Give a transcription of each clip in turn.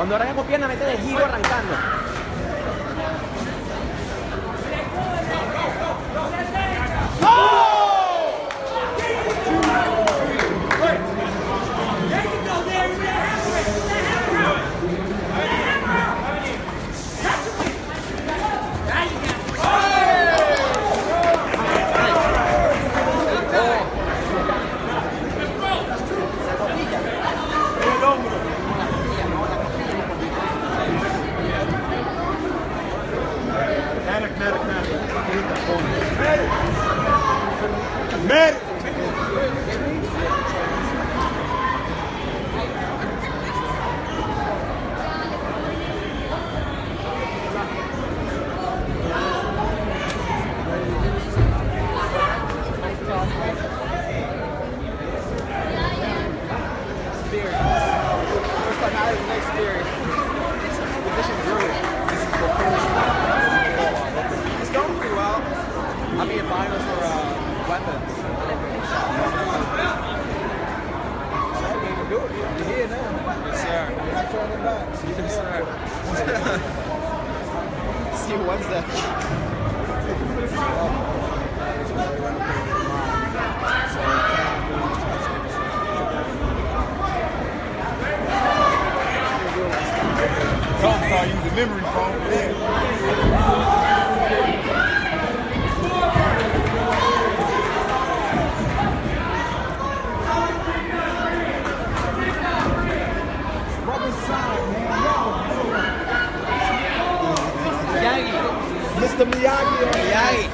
Cuando arranca con pierna, mete de giro arrancando. Mr. Miyagi. Miyagi.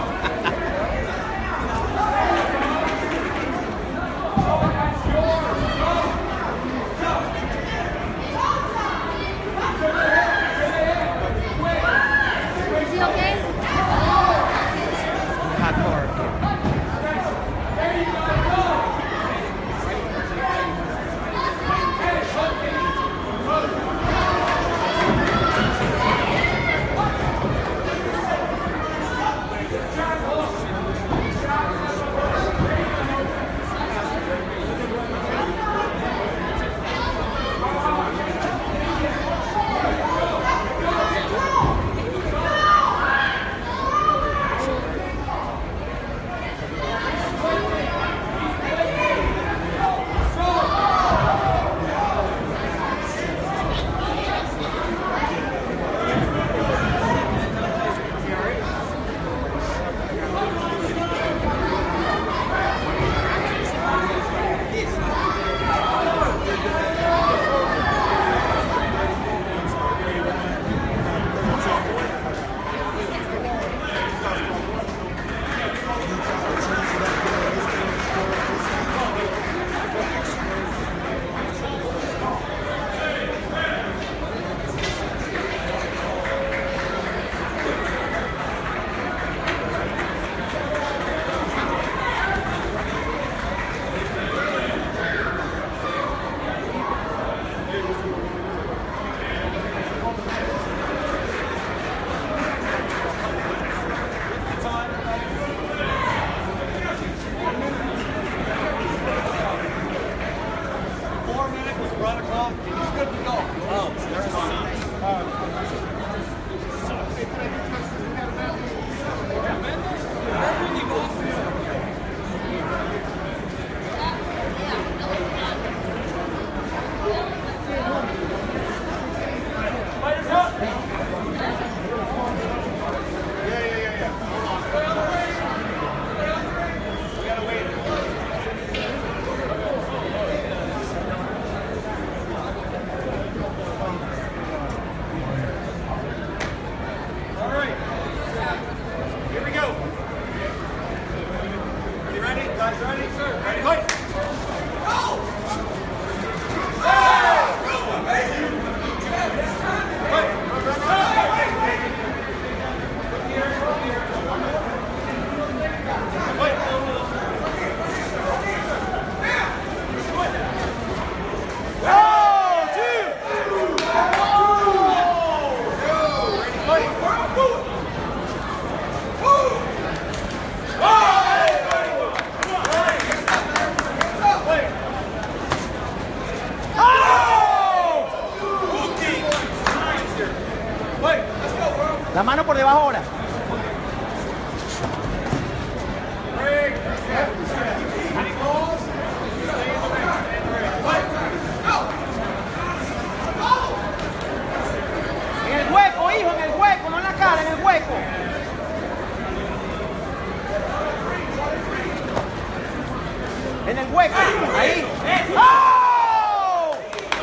Is he okay? Hardcore. debajo ahora. En el hueco, hijo, en el hueco, no en la cara, en el hueco. En el hueco, ahí. ¡Oh!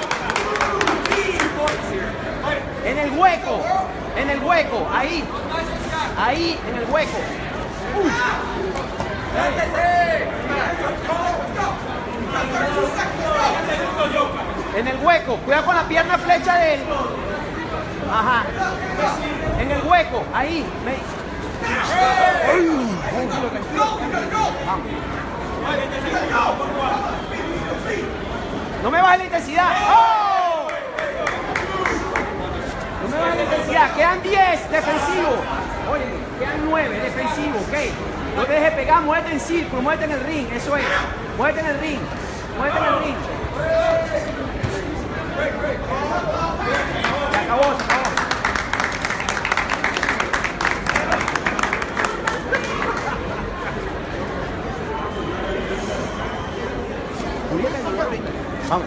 En el hueco, ahí. Ahí, en el hueco. En el hueco, cuidado con la pierna flecha de él. Ajá. En el hueco, ahí. No me bajes la intensidad. ¡Oh! No me bajes la intensidad. Quedan 10 defensivos. Oye, quedan 9 defensivos, ¿ok? No te dejes pegar, muévete en círculo, muévete en el ring, eso es. Muévete en el ring, muévete en el ring. Se acabó, se acabó. Vamos.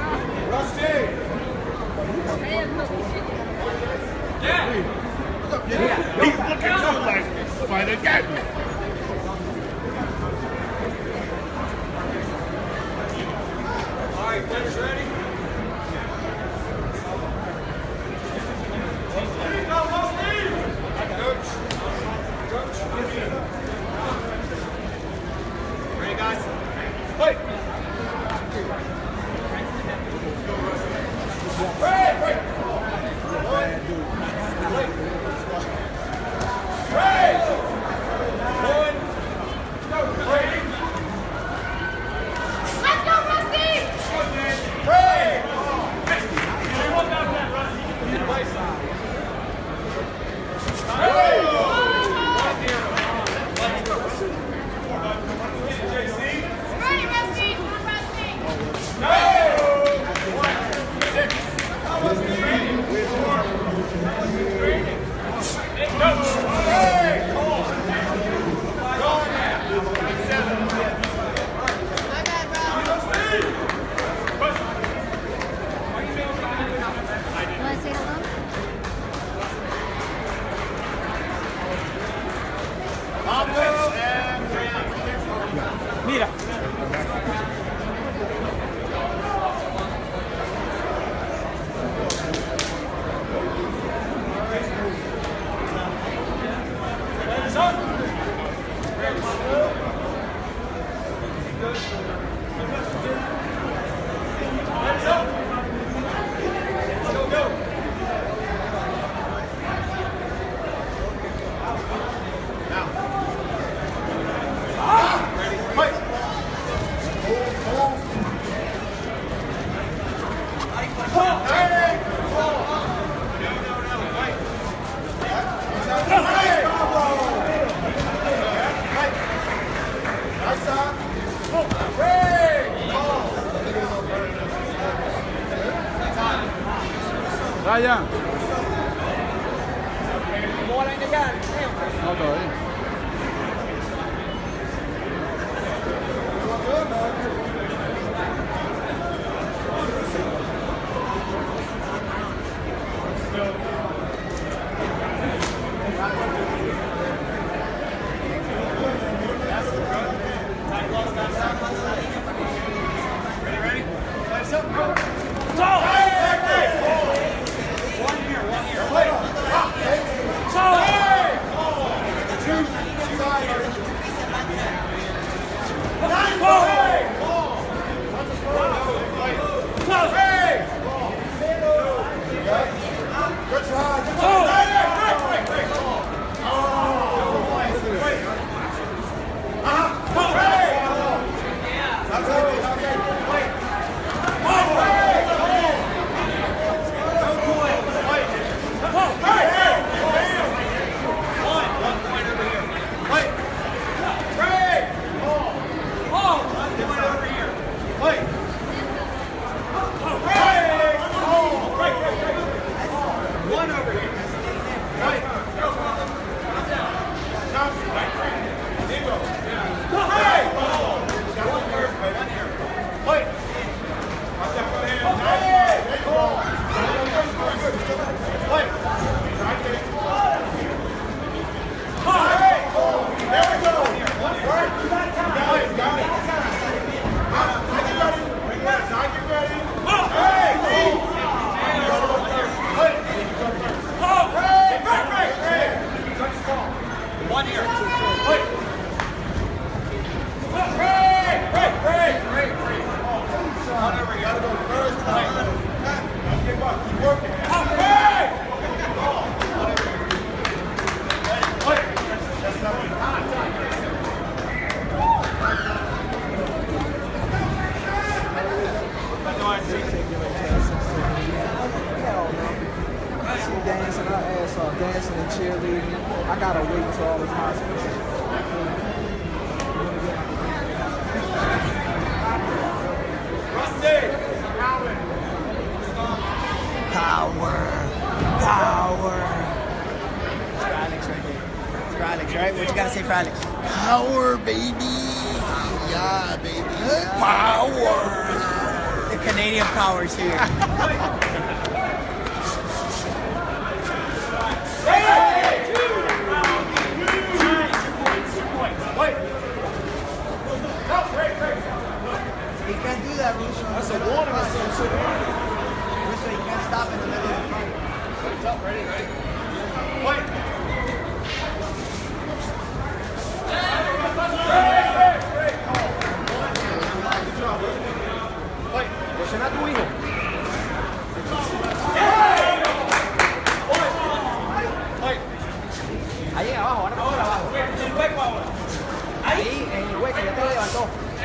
He's looking too like Spider got me. All right, players ready? Ready, guys? Fight! Let's go, Rusty! Ready, Rusty! Come on, Rusty! My bad, bro. You want to say hello? Mira. Ryan. ¿Cómo va la gente acá? No, todavía. Dancing our ass off, dancing and cheerleading. I gotta wait until all this hospital. Power. It's for Alex right there. It's for Alex, right? What you gotta say for Alex? Power, baby. Yeah, baby. Power. The Canadian power's here. He can't do that, Russo. That's a warning or some shit. Russo, you can't stop in the middle of the fight. It's up, ready? Wait. Presiona a tu hijo. Ahí abajo, ahora abajo. Ahí, en el hueco, ya te lo levantó.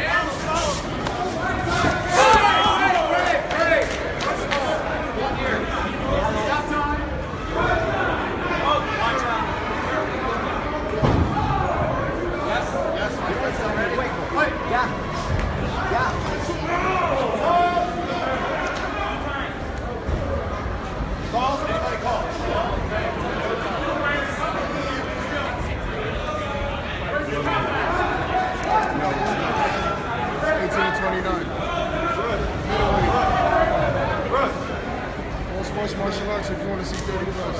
Calls? Anybody call? Sports martial arts if you want to see 30 plus.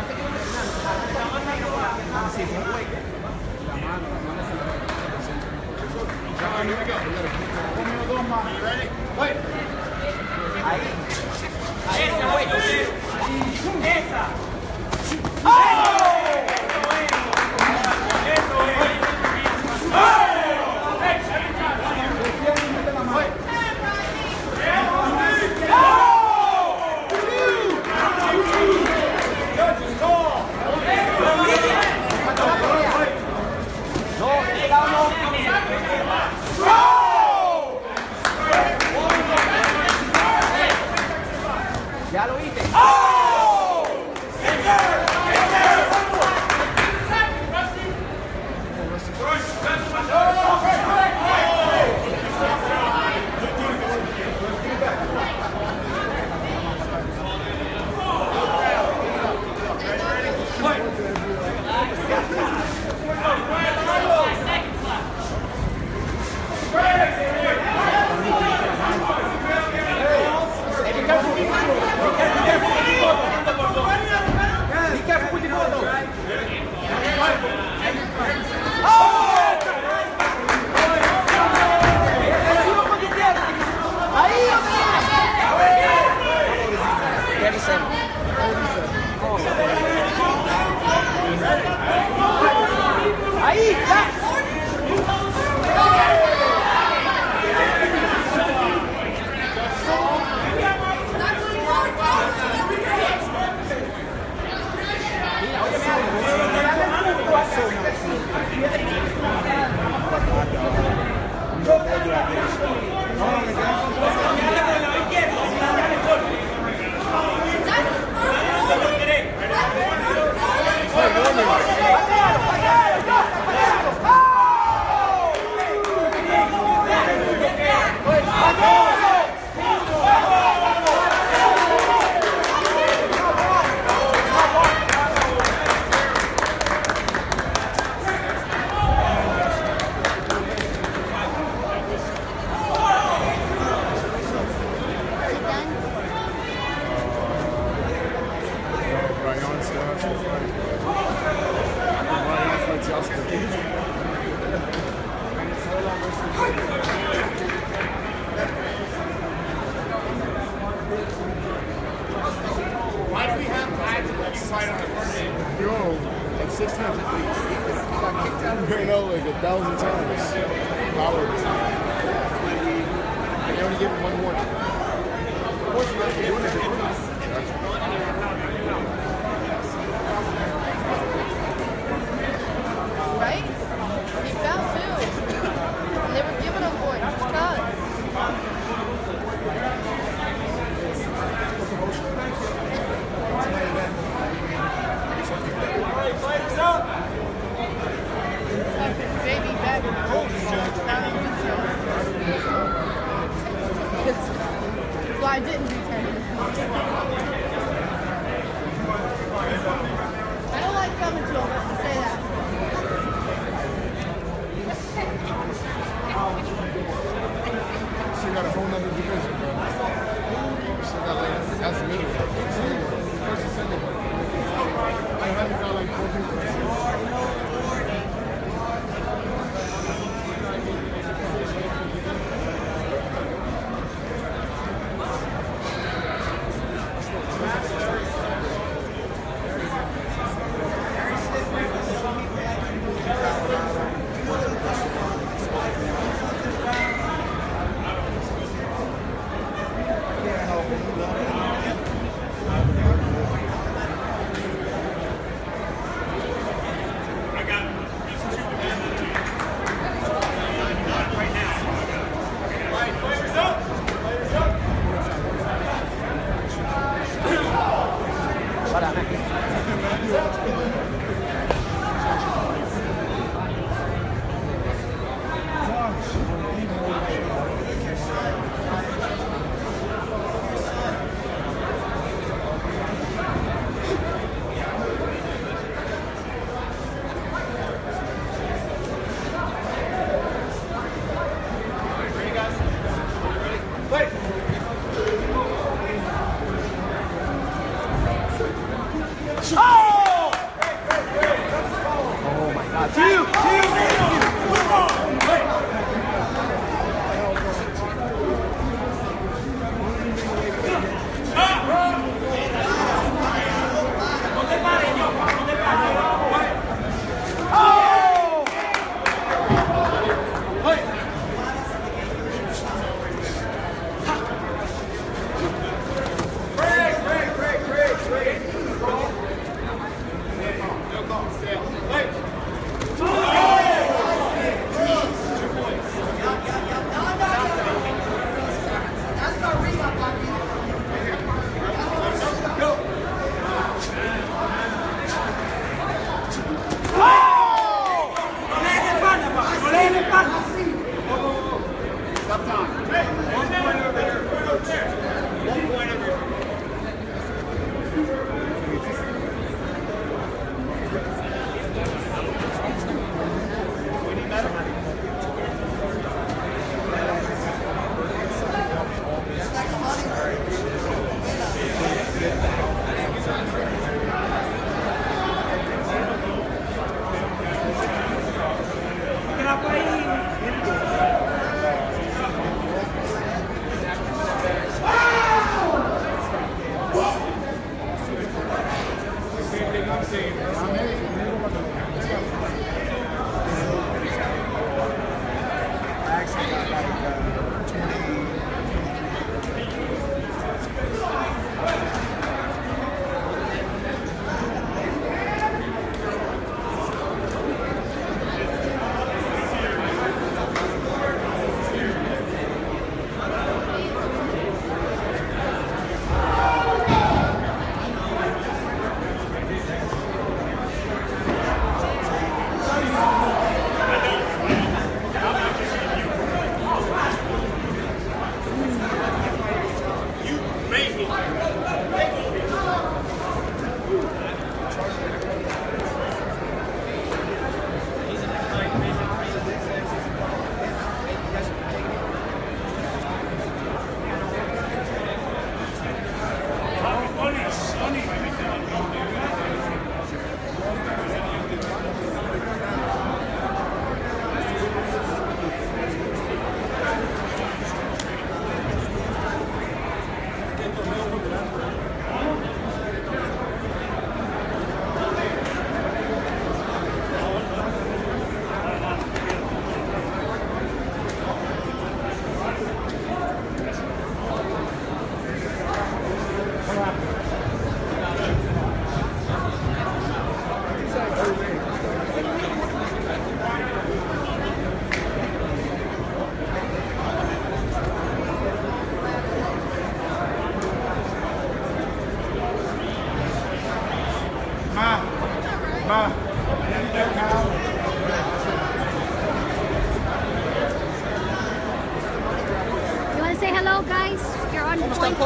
John, here we go. You ready? Wait. Ahí. Ahí, en el hueco. Esa. Ya lo viste. Ahí, ya. Why do we have guys that let you fight on the first day? Yo, like 6 times at least. I got kicked out of here, like 1,000 times. Howard. They only give him one warning. I didn't do 10 minutes. I don't like coming to him, let's say that. She got a whole nother division, bro. She got like, that's middle. First and second. I haven't got like 4 people.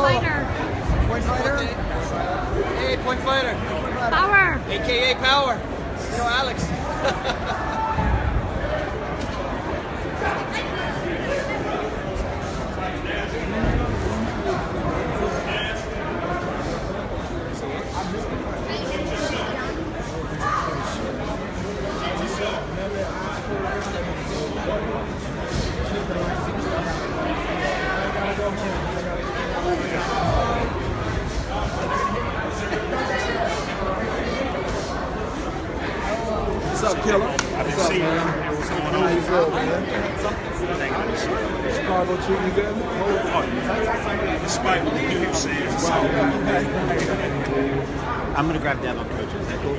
fighter. Point fighter? Hey, point fighter. Power. AKA Power. You know Alex. What's up, Killer? What's up, man? How you feel, man? Chicago treating you good? Despite what the dude says. I'm going to grab Dabo, coach. Is that cool?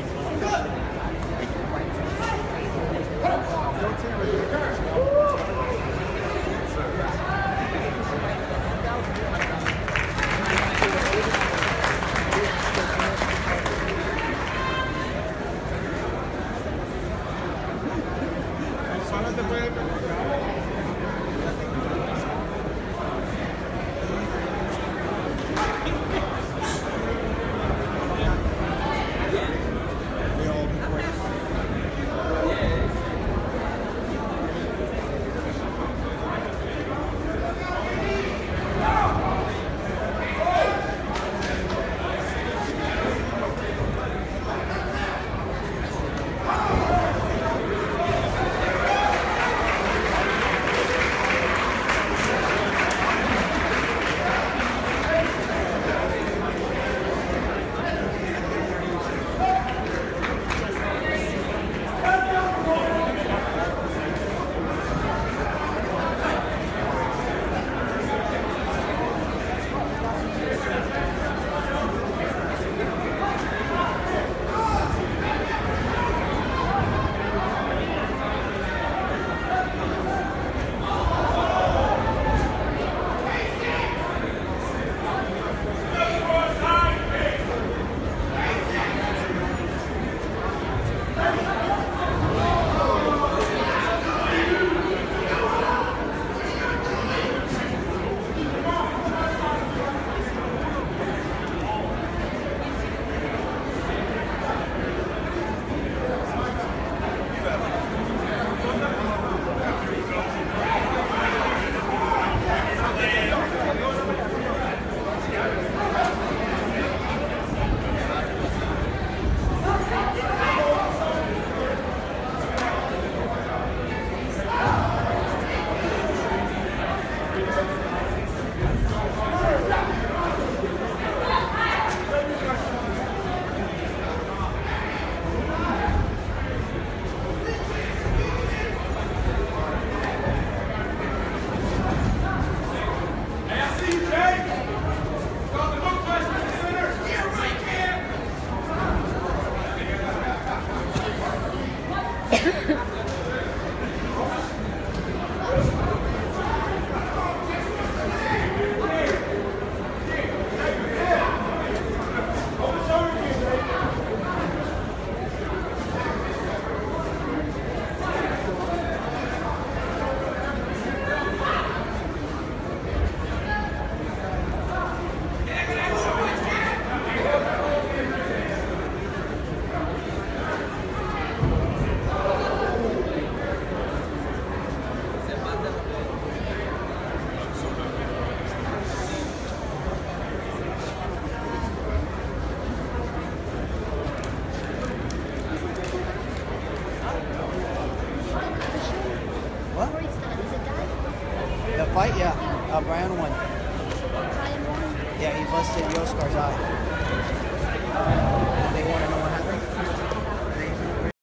The fight, yeah. Brian won. Brian won. Yeah, he busted Yoskar's eye.